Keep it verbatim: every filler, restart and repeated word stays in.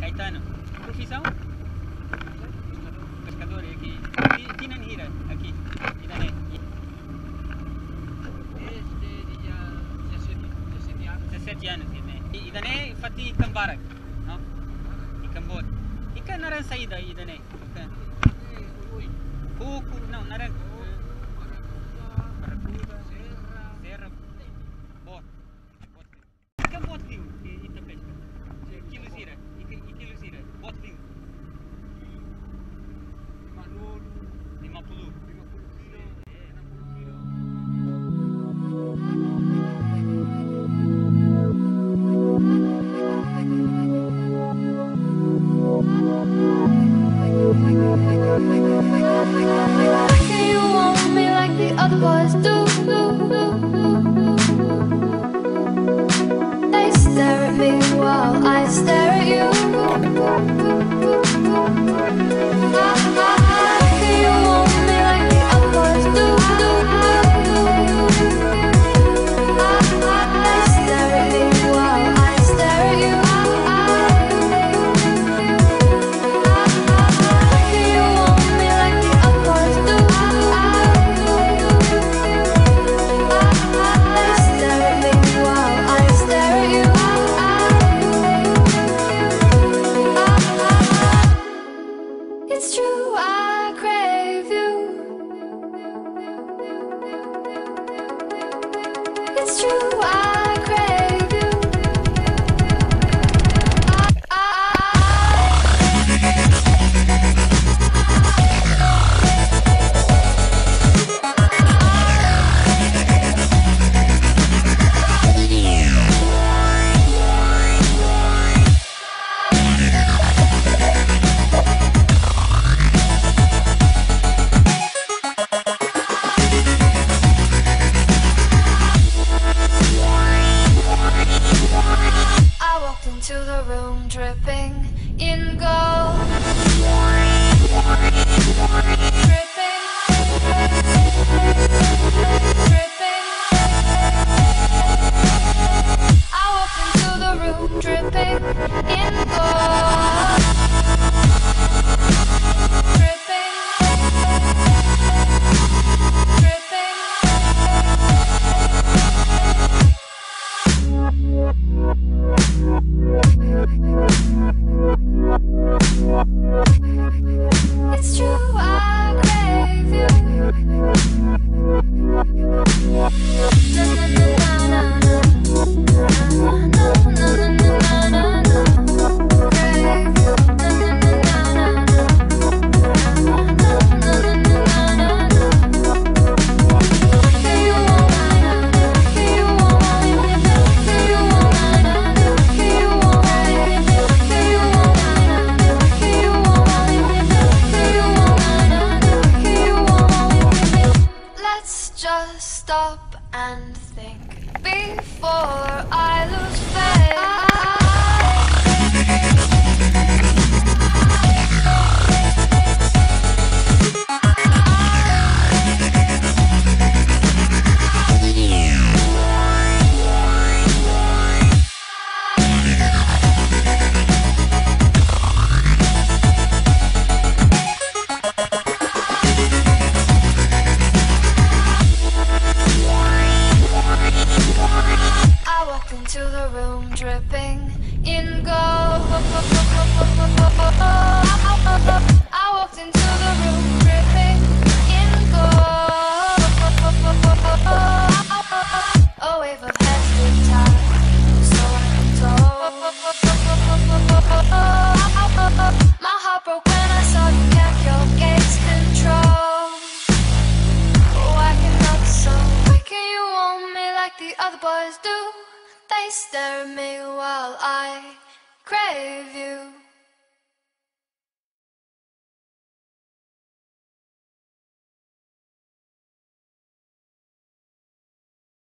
Caetano. Profissão? Pescador aqui. Tinan hira aqui. Tinan é. dezessete anos ini. Idane fati kambarak, no? Ikan bot. Ikan naran saída idane. Ikan. Kuku, não, naran. Baracuda, serra, serra, bot. Ikan bot viu, ita pesca. Kilusira, ikilusira, bot viu. lima puluh. lima puluh kilo. enam puluh kilo. Can you want me like the other boys do? They stare at me while I stare at you. Can you want me like the other boys do? They stare at me while I stare at you. Can you want me like the other boys do? They stare at me while I stare at you. It's true, I crave you. It's true, I crave you. I, I, I walked into the room dripping in gold. Dripping, dripping. I walked into the room dripping in gold. Dripping, dripping. It's true, I crave you. Let's just stop and think before I lose faith. I walked into the room dripping in gold. I walked into the room dripping in gold. A wave of heads with time, so untold. My heart broke when I saw you kept your gaze control. Why cannot so? Why can you want me like the other boys do? They stare at me while I crave you.